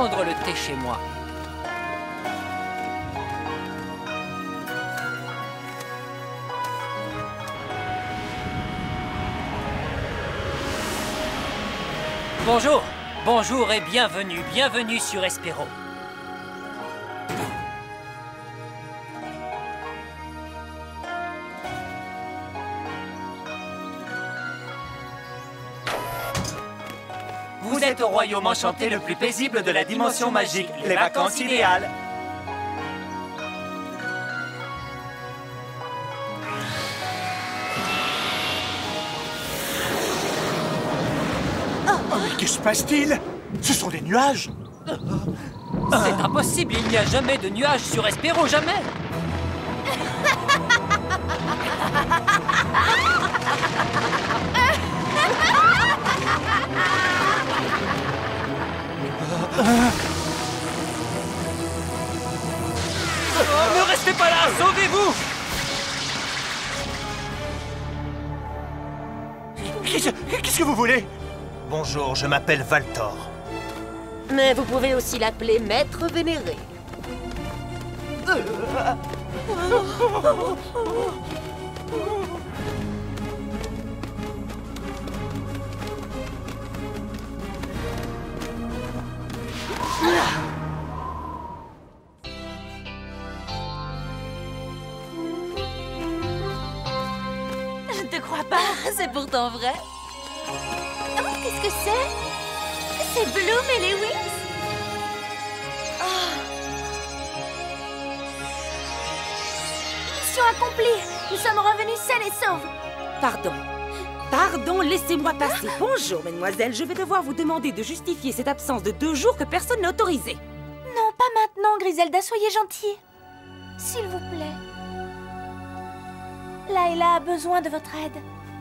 prendre le thé chez moi. Bonjour, bonjour et bienvenue sur Espéro. Vous êtes au royaume enchanté le plus paisible de la dimension magique, les vacances idéales. Mais que se passe-t-il? Ce sont des nuages! C'est impossible, il n'y a jamais de nuages sur Espéro, jamais. Ne restez pas là, sauvez-vous! Qu'est-ce que vous voulez? Bonjour, je m'appelle Valtor. Mais vous pouvez aussi l'appeler Maître Vénéré. Je ne te crois pas. C'est pourtant vrai. Oh, qu'est-ce que c'est? C'est Bloom et Lewis. Mission accomplie. Nous sommes revenus sains et saufs. Pardon, laissez-moi passer. Bonjour, mademoiselle. Je vais devoir vous demander de justifier cette absence de 2 jours que personne n'a autorisée. Non, pas maintenant, Griselda. Soyez gentille. S'il vous plaît. Layla a besoin de votre aide.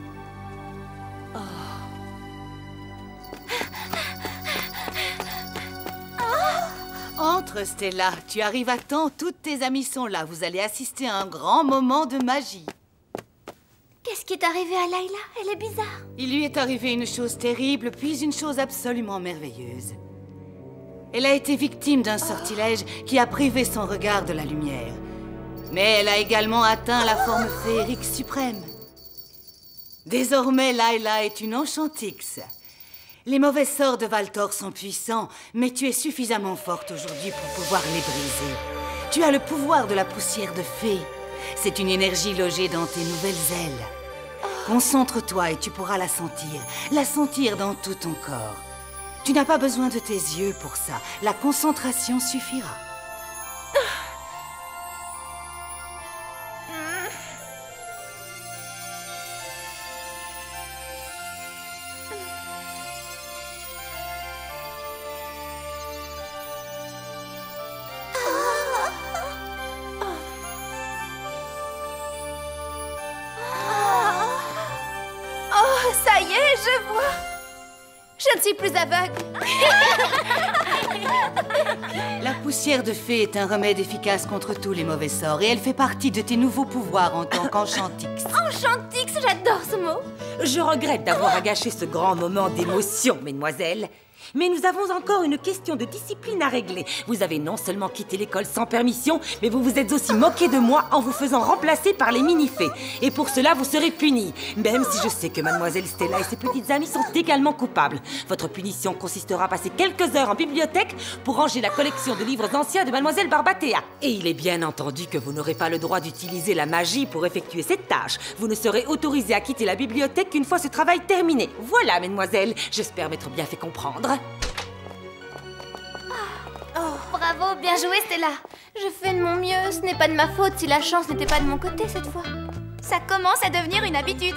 Entre, Stella. Tu arrives à temps. Toutes tes amies sont là. Vous allez assister à un grand moment de magie. Qu'est-ce qui est arrivé à Layla? Elle est bizarre. Il lui est arrivé une chose terrible, puis une chose absolument merveilleuse. Elle a été victime d'un sortilège qui a privé son regard de la lumière. Mais elle a également atteint la forme féerique suprême. Désormais, Layla est une enchantix. Les mauvais sorts de Valtor sont puissants, mais tu es suffisamment forte aujourd'hui pour pouvoir les briser. Tu as le pouvoir de la poussière de fée. C'est une énergie logée dans tes nouvelles ailes. Concentre-toi et tu pourras la sentir dans tout ton corps. Tu n'as pas besoin de tes yeux pour ça. La concentration suffira. Oh, ça y est, je vois. Je ne suis plus aveugle. La poussière de fée est un remède efficace contre tous les mauvais sorts et elle fait partie de tes nouveaux pouvoirs en tant qu'enchantix. Enchantix, j'adore ce mot. Je regrette d'avoir gâché ce grand moment d'émotion, mesdemoiselles. Mais nous avons encore une question de discipline à régler. Vous avez non seulement quitté l'école sans permission, mais vous vous êtes aussi moqué de moi en vous faisant remplacer par les mini-fées. Et pour cela, vous serez punis. Même si je sais que mademoiselle Stella et ses petites amies sont également coupables. Votre punition consistera à passer quelques heures en bibliothèque pour ranger la collection de livres anciens de mademoiselle Barbatea. Et il est bien entendu que vous n'aurez pas le droit d'utiliser la magie pour effectuer cette tâche. Vous ne serez autorisé à quitter la bibliothèque qu'une fois ce travail terminé. Voilà, mesdemoiselles. J'espère m'être bien fait comprendre. Oh, bravo, bien joué, Stella. Je fais de mon mieux. Ce n'est pas de ma faute si la chance n'était pas de mon côté cette fois. Ça commence à devenir une habitude.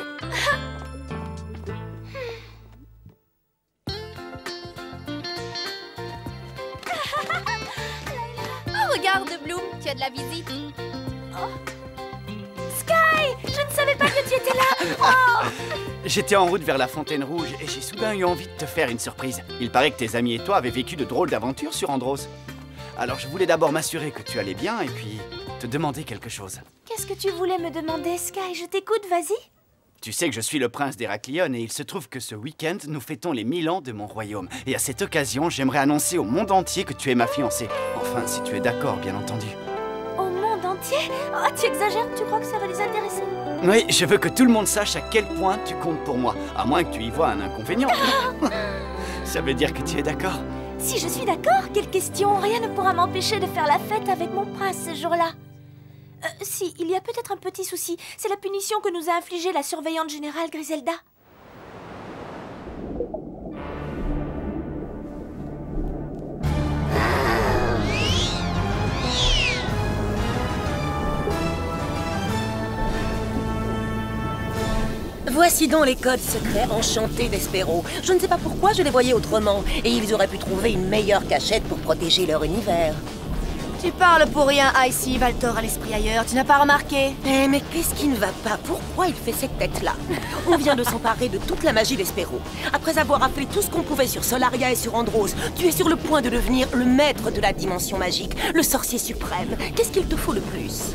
Oh, regarde, Bloom, tu as de la visite. Oh. Sky, je ne savais pas que tu étais là. Oh. J'étais en route vers la Fontaine Rouge et j'ai soudain eu envie de te faire une surprise. Il paraît que tes amis et toi avez vécu de drôles d'aventures sur Andros. Alors je voulais d'abord m'assurer que tu allais bien et puis te demander quelque chose. Qu'est-ce que tu voulais me demander, Sky? Je t'écoute, vas-y. Tu sais que je suis le prince d'Héraclion et il se trouve que ce week-end, nous fêtons les 1000 ans de mon royaume. Et à cette occasion, j'aimerais annoncer au monde entier que tu es ma fiancée. Enfin, si tu es d'accord, bien entendu. Au monde entier? Oh, tu exagères, tu crois que ça va les intéresser? Oui, je veux que tout le monde sache à quel point tu comptes pour moi. À moins que tu y vois un inconvénient. Ça veut dire que tu es d'accord? Si je suis d'accord, quelle question? Rien ne pourra m'empêcher de faire la fête avec mon prince ce jour-là. Si, il y a peut-être un petit souci. C'est la punition que nous a infligée la surveillante générale Griselda. Voici donc les codes secrets enchantés d'Espéro. Je ne sais pas pourquoi je les voyais autrement, et ils auraient pu trouver une meilleure cachette pour protéger leur univers. Tu parles pour rien, Icy. Valtor a l'esprit ailleurs, tu n'as pas remarqué? Eh, mais qu'est-ce qui ne va pas? Pourquoi il fait cette tête-là? On vient de s'emparer de toute la magie d'Espéro. Après avoir appelé tout ce qu'on pouvait sur Solaria et sur Andros, tu es sur le point de devenir le maître de la dimension magique, le sorcier suprême. Qu'est-ce qu'il te faut le plus?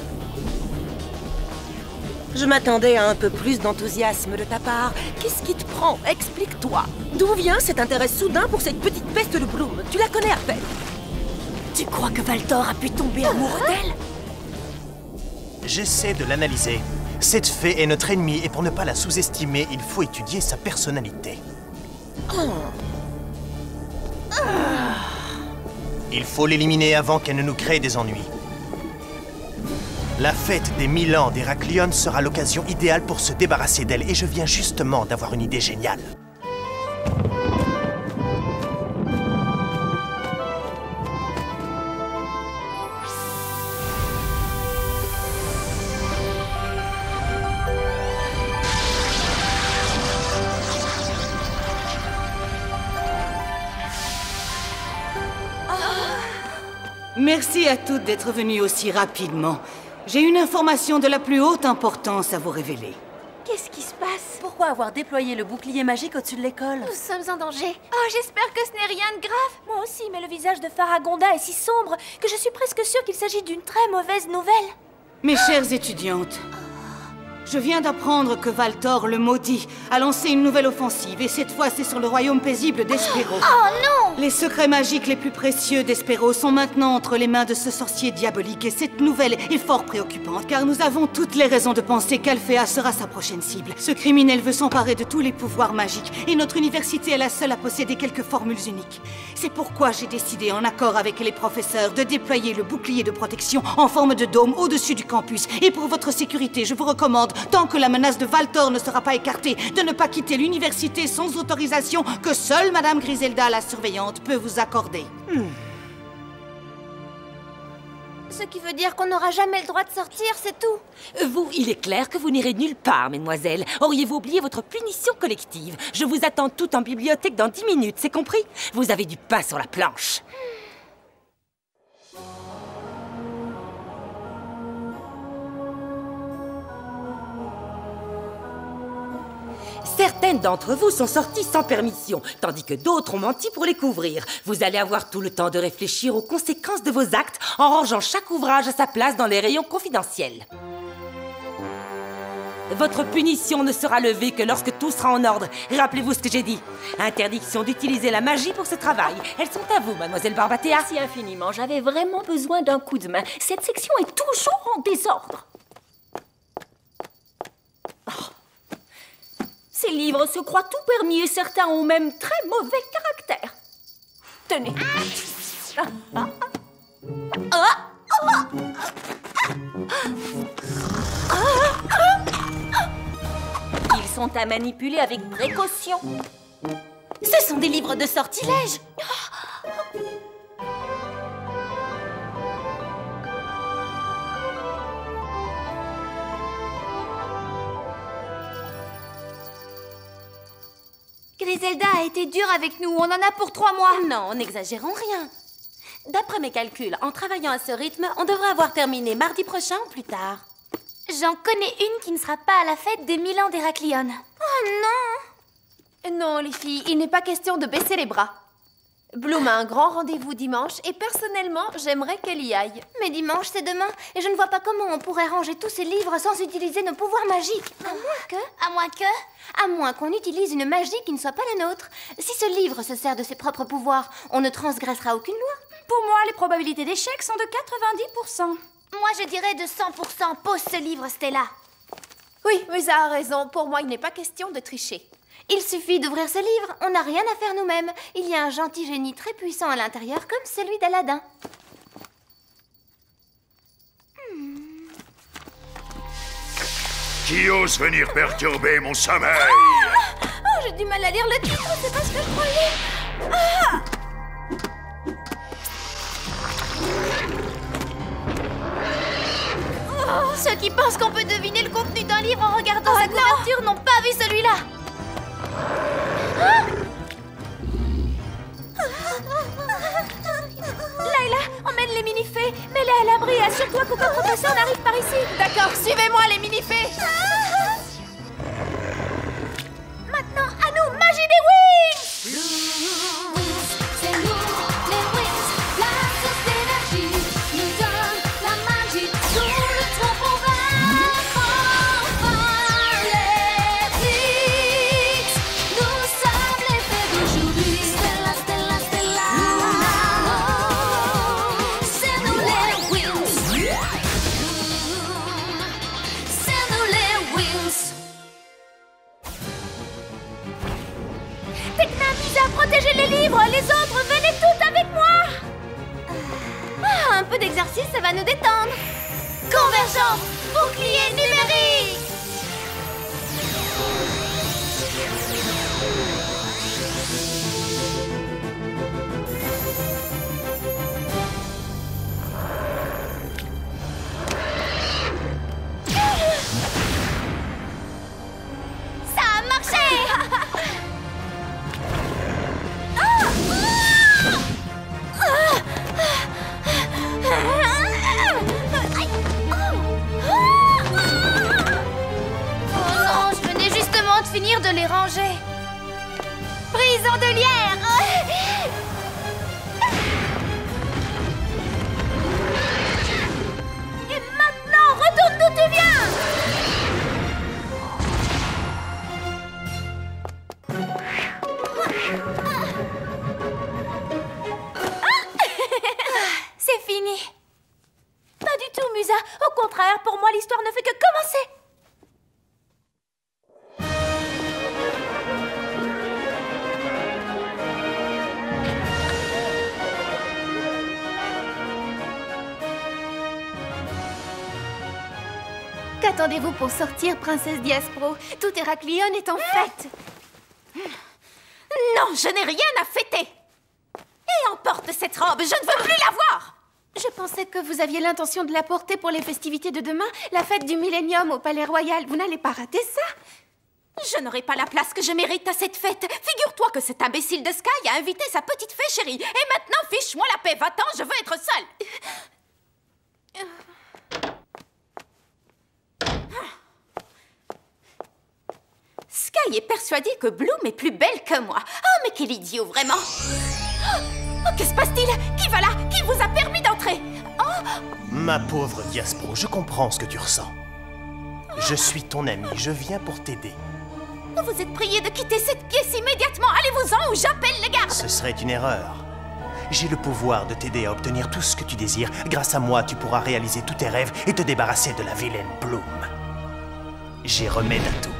Je m'attendais à un peu plus d'enthousiasme de ta part. Qu'est-ce qui te prend? Explique-toi. D'où vient cet intérêt soudain pour cette petite peste de Bloom? Tu la connais à peine. Tu crois que Valtor a pu tomber amoureux d'elle? J'essaie de l'analyser. Cette fée est notre ennemie et pour ne pas la sous-estimer, il faut étudier sa personnalité. Il faut l'éliminer avant qu'elle ne nous crée des ennuis. La fête des 1000 ans d'Héraclion sera l'occasion idéale pour se débarrasser d'elle et je viens justement d'avoir une idée géniale. Merci à toutes d'être venues aussi rapidement. J'ai une information de la plus haute importance à vous révéler. Qu'est-ce qui se passe? Pourquoi avoir déployé le bouclier magique au-dessus de l'école? Nous sommes en danger. Oh, j'espère que ce n'est rien de grave. Moi aussi, mais le visage de Faragonda est si sombre que je suis presque sûre qu'il s'agit d'une très mauvaise nouvelle. Mes chères étudiantes, je viens d'apprendre que Valtor, le maudit, a lancé une nouvelle offensive, et cette fois c'est sur le royaume paisible d'Espéro. Oh non! Les secrets magiques les plus précieux d'Espéro sont maintenant entre les mains de ce sorcier diabolique, et cette nouvelle est fort préoccupante, car nous avons toutes les raisons de penser qu'Alphéa sera sa prochaine cible. Ce criminel veut s'emparer de tous les pouvoirs magiques, et notre université est la seule à posséder quelques formules uniques. C'est pourquoi j'ai décidé, en accord avec les professeurs, de déployer le bouclier de protection en forme de dôme au-dessus du campus. Et pour votre sécurité, je vous recommande, tant que la menace de Valtor ne sera pas écartée, de ne pas quitter l'université sans autorisation que seule Madame Griselda, la surveillante, peut vous accorder. Ce qui veut dire qu'on n'aura jamais le droit de sortir, c'est tout. Vous, il est clair que vous n'irez nulle part, mesdemoiselles. Auriez-vous oublié votre punition collective? Je vous attends toutes en bibliothèque dans 10 minutes, c'est compris? Vous avez du pain sur la planche. Certaines d'entre vous sont sorties sans permission, tandis que d'autres ont menti pour les couvrir. Vous allez avoir tout le temps de réfléchir aux conséquences de vos actes en rangeant chaque ouvrage à sa place dans les rayons confidentiels. Votre punition ne sera levée que lorsque tout sera en ordre. Rappelez-vous ce que j'ai dit. Interdiction d'utiliser la magie pour ce travail. Elles sont à vous, mademoiselle Barbatea. Merci infiniment. J'avais vraiment besoin d'un coup de main. Cette section est toujours en désordre. Ces livres se croient tout permis et certains ont même très mauvais caractère. Tenez. Ils sont à manipuler avec précaution. Ce sont des livres de sortilège. Griselda a été dure avec nous, on en a pour 3 mois. Non, n'exagérons rien. D'après mes calculs, en travaillant à ce rythme, on devrait avoir terminé mardi prochain ou plus tard. J'en connais une qui ne sera pas à la fête des 1000 ans d'Héraclion. Oh non! Non, les filles, il n'est pas question de baisser les bras. Bloom a un grand rendez-vous dimanche et personnellement, j'aimerais qu'elle y aille. Mais dimanche, c'est demain. Et je ne vois pas comment on pourrait ranger tous ces livres sans utiliser nos pouvoirs magiques. À moins qu'on utilise une magie qui ne soit pas la nôtre. Si ce livre se sert de ses propres pouvoirs, on ne transgressera aucune loi. Pour moi, les probabilités d'échec sont de 90%. Moi, je dirais de 100%. Pose ce livre, Stella. Oui, Musa a raison. Pour moi, il n'est pas question de tricher. Il suffit d'ouvrir ce livre. On n'a rien à faire nous-mêmes. Il y a un gentil génie très puissant à l'intérieur, comme celui d'Aladin. Qui ose venir perturber mon sommeil? Oh, j'ai du mal à lire le titre, c'est pas ce que je croyais. Oh, ceux qui pensent qu'on peut deviner le contenu d'un livre en regardant sa couverture n'ont pas vu celui-là. Layla, emmène les mini-fées. Mets-les à l'abri et assure-toi qu'aucun professeur n'arrive par ici. D'accord, suivez-moi les mini-fées. Maintenant, à nous, magie des wings! C'est nous, les wings, la source d'énergie nous donne la magie. Sous le tronc pour vaincre enfin les Blitz. Nous sommes les fées d'aujourd'hui. Stella, Stella, Stella. C'est nous les wings. C'est nous les wings. Tecna, Musa, protégez les livres. Les autres, venez toutes avec moi. Un peu d'exercice, ça va nous détendre. Convergence, bouclier numérique. Ça a marché. Oh non, je venais justement de finir de les ranger. Prise en deux lières. Et maintenant, retourne d'où tu viens. C'est fini. Pas du tout, Musa. Au contraire, pour moi, l'histoire ne fait que commencer. Qu'attendez-vous pour sortir, princesse Diaspro? Tout Héraclion est en fête. Non, je n'ai rien à fêter. Et emporte cette robe, je ne veux plus la voir. Je pensais que vous aviez l'intention de la porter pour les festivités de demain, la fête du Millénium au Palais Royal. Vous n'allez pas rater ça? Je n'aurai pas la place que je mérite à cette fête. Figure-toi que cet imbécile de Sky a invité sa petite fée chérie. Et maintenant, fiche-moi la paix. Va-t'en, je veux être seule. Sky est persuadée que Bloom est plus belle que moi. Oh, mais quel idiot, vraiment. Oh, que se passe-t-il? Qui va là? Qui vous a permis d'entrer? Oh! Ma pauvre Diaspro, je comprends ce que tu ressens. Je suis ton ami, je viens pour t'aider. Vous êtes prié de quitter cette pièce immédiatement. Allez-vous-en ou j'appelle les gardes. Ce serait une erreur. J'ai le pouvoir de t'aider à obtenir tout ce que tu désires. Grâce à moi, tu pourras réaliser tous tes rêves et te débarrasser de la vilaine Bloom. J'ai remède à tout.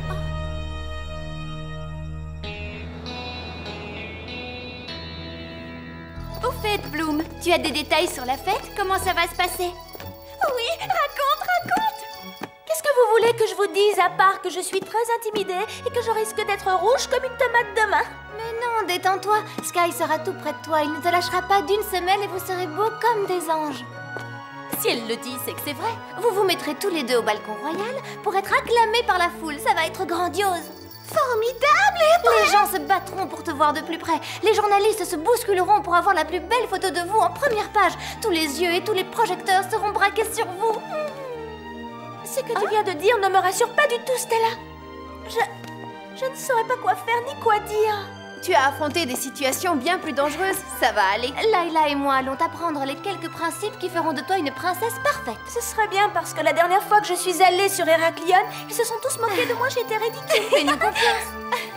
Au fait, Bloom, tu as des détails sur la fête? Comment ça va se passer? Oui, raconte! Qu'est-ce que vous voulez que je vous dise à part que je suis très intimidée et que je risque d'être rouge comme une tomate demain? Mais non, détends-toi. Sky sera tout près de toi. Il ne te lâchera pas d'une semelle et vous serez beaux comme des anges. Si elle le dit, c'est que c'est vrai. Vous vous mettrez tous les deux au balcon royal pour être acclamés par la foule. Ça va être grandiose. Formidable! Les gens se battront pour te voir de plus près. Les journalistes se bousculeront pour avoir la plus belle photo de vous en première page. Tous les yeux et tous les projecteurs seront braqués sur vous. Ce que tu viens de dire ne me rassure pas du tout, Stella. Je ne saurais pas quoi faire ni quoi dire. Tu as affronté des situations bien plus dangereuses, ça va aller. Layla et moi allons t'apprendre les quelques principes qui feront de toi une princesse parfaite. Ce serait bien parce que la dernière fois que je suis allée sur Héraclion, ils se sont tous moqués de moi, j'étais ridicule. Fais-nous confiance.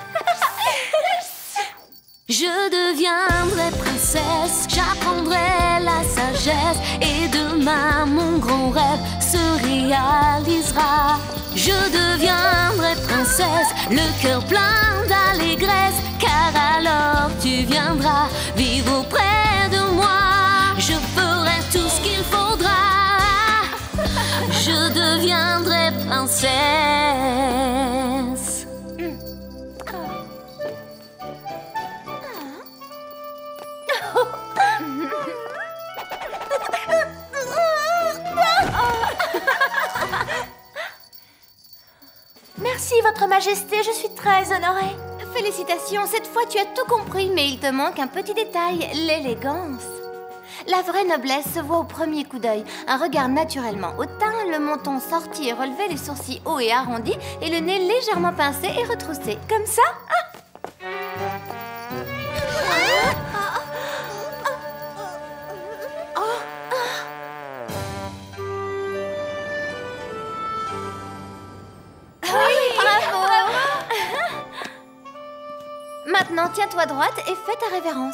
Je deviendrai princesse, j'apprendrai la sagesse et demain mon grand rêve se réalisera. Je deviendrai princesse, le cœur plein d'allégresse, car alors tu viendras vivre auprès de moi. Je ferai tout ce qu'il faudra, je deviendrai princesse. Merci, Votre Majesté, je suis très honorée. Félicitations, cette fois tu as tout compris, mais il te manque un petit détail, l'élégance. La vraie noblesse se voit au premier coup d'œil. Un regard naturellement hautain, le menton sorti et relevé, les sourcils hauts et arrondis, et le nez légèrement pincé et retroussé. Comme ça? Maintenant, tiens-toi droite et fais ta révérence.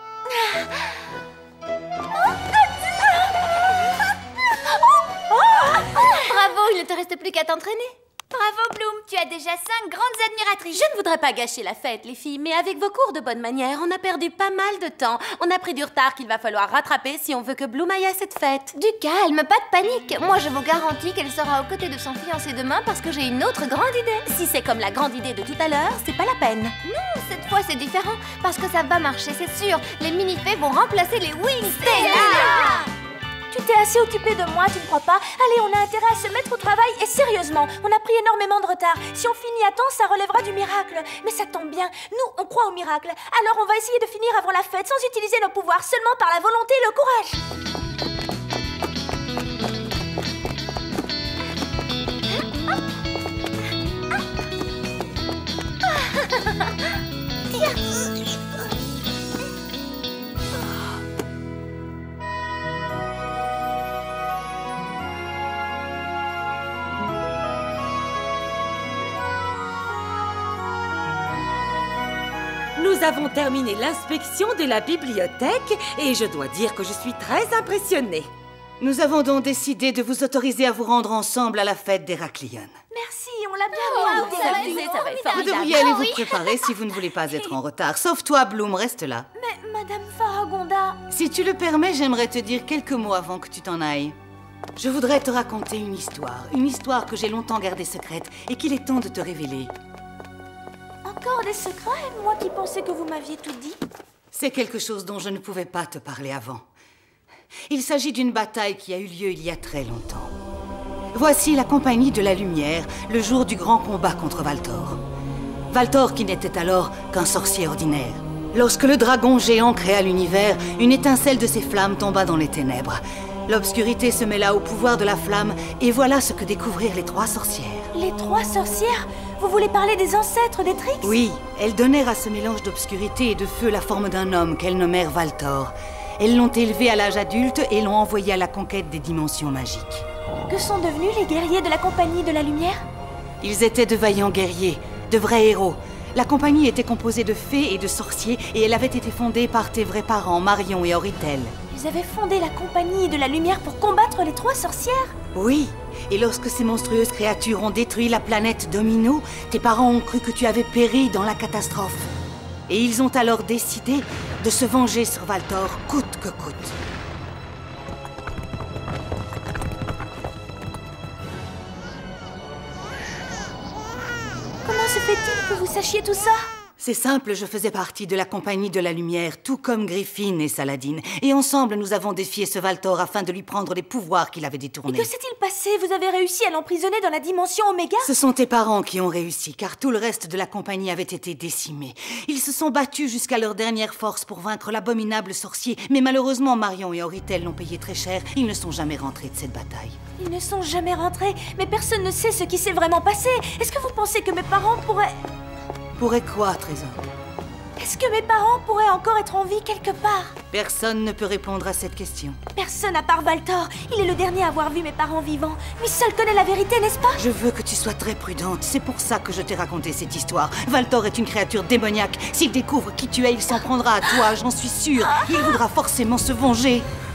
Bravo, il ne te reste plus qu'à t'entraîner. Bravo, Bloom, tu as déjà 5 grandes admiratrices. Je ne voudrais pas gâcher la fête, les filles, mais avec vos cours de bonne manière, on a perdu pas mal de temps. On a pris du retard qu'il va falloir rattraper si on veut que Bloom aille à cette fête. Du calme, pas de panique. Moi, je vous garantis qu'elle sera aux côtés de son fiancé demain parce que j'ai une autre grande idée. Si c'est comme la grande idée de tout à l'heure, c'est pas la peine. Non, cette fois, c'est différent parce que ça va marcher, c'est sûr. Les mini-fées vont remplacer les wings. Stella! Tu t'es assez occupée de moi, tu ne crois pas? Allez, on a intérêt à se mettre au travail et sérieusement, on a pris énormément de retard. Si on finit à temps, ça relèvera du miracle. Mais ça tombe bien, nous, on croit au miracle. Alors on va essayer de finir avant la fête sans utiliser nos pouvoirs, seulement par la volonté et le courage. Nous avons terminé l'inspection de la bibliothèque et je dois dire que je suis très impressionnée. Nous avons donc décidé de vous autoriser à vous rendre ensemble à la fête d'Héraclion. Merci, on l'a bien Ça va être Vous devriez aller vous préparer si vous ne voulez pas être en retard. Sauf toi, Bloom, reste là. Mais Madame Faragonda... Si tu le permets, j'aimerais te dire quelques mots avant que tu t'en ailles. Je voudrais te raconter une histoire que j'ai longtemps gardée secrète et qu'il est temps de te révéler. Encore des secrets? Moi qui pensais que vous m'aviez tout dit. C'est quelque chose dont je ne pouvais pas te parler avant. Il s'agit d'une bataille qui a eu lieu il y a très longtemps. Voici la Compagnie de la Lumière, le jour du grand combat contre Valtor. Valtor qui n'était alors qu'un sorcier ordinaire. Lorsque le dragon géant créa l'univers, une étincelle de ses flammes tomba dans les ténèbres. L'obscurité se mêla au pouvoir de la flamme, et voilà ce que découvrirent les 3 sorcières. Les 3 sorcières? Vous voulez parler des ancêtres des Trix? Oui, elles donnèrent à ce mélange d'obscurité et de feu la forme d'un homme qu'elles nommèrent Valtor. Elles l'ont élevé à l'âge adulte et l'ont envoyé à la conquête des dimensions magiques. Que sont devenus les guerriers de la Compagnie de la Lumière? Ils étaient de vaillants guerriers, de vrais héros. La compagnie était composée de fées et de sorciers et elle avait été fondée par tes vrais parents, Marion et Oritel. Ils avaient fondé la Compagnie de la Lumière pour combattre les 3 sorcières? Oui, et lorsque ces monstrueuses créatures ont détruit la planète Domino, tes parents ont cru que tu avais péri dans la catastrophe. Et ils ont alors décidé de se venger sur Valtor coûte que coûte. Comment se fait-il que vous sachiez tout ça? C'est simple, je faisais partie de la Compagnie de la Lumière, tout comme Griffin et Saladin. Et ensemble, nous avons défié ce Valtor afin de lui prendre les pouvoirs qu'il avait détournés. Et que s'est-il passé? Vous avez réussi à l'emprisonner dans la dimension Oméga? Ce sont tes parents qui ont réussi, car tout le reste de la compagnie avait été décimé. Ils se sont battus jusqu'à leur dernière force pour vaincre l'abominable sorcier. Mais malheureusement, Marion et Oritel l'ont payé très cher. Ils ne sont jamais rentrés de cette bataille. Ils ne sont jamais rentrés, mais personne ne sait ce qui s'est vraiment passé. Est-ce que vous pensez que mes parents pourraient... Pourrait quoi, Trésor? Est-ce que mes parents pourraient encore être en vie quelque part? Personne ne peut répondre à cette question. Personne à part Valtor. Il est le dernier à avoir vu mes parents vivants. Lui seul connaît la vérité, n'est-ce pas? Je veux que tu sois très prudente. C'est pour ça que je t'ai raconté cette histoire. Valtor est une créature démoniaque. S'il découvre qui tu es, il s'en prendra à toi, j'en suis sûre. Il voudra forcément se venger.